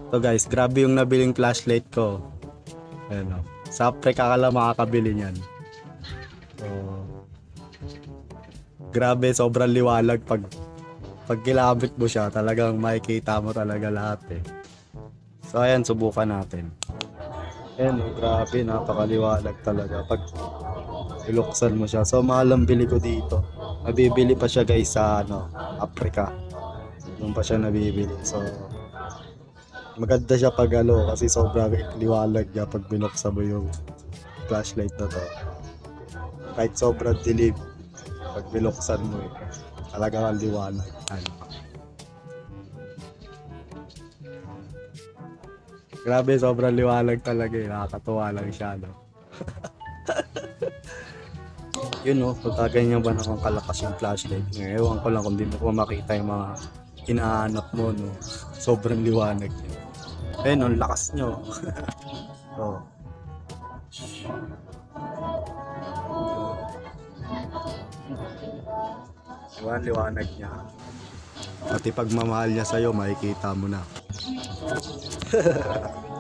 So guys, grabe yung nabiling flashlight ko. Ayan o. Sa Africa ka lang makakabili niyan. So, grabe, sobrang liwalag pag ginamit mo siya, talagang makikita mo talaga lahat eh. So ayan, subukan natin. Ayan o, grabe, napakaliwalag talaga pag iluksan mo siya. So mahal ang bili ko dito. Nabibili pa siya guys sa Africa. Doon pa siya nabibili. So maganda siya pag kasi sobrang liwalag niya pag binuksan mo yung flashlight na to. Kahit sobrang dilim, pag binuksan mo talagang ang liwanag. Grabe, sobrang liwanag talaga eh. Nakakatuwa lang siya, no? Yun, no? Pagkaganyan ba naman kalakas yung flashlight? Ewan ko lang kung di mo pa makita yung mga hinahanap mo, no? Sobrang liwanag niya. Ayun, ang lakas nyo. Oh. Diba, liwanag niya. Pati pag mamahal niya sa'yo, makikita mo na.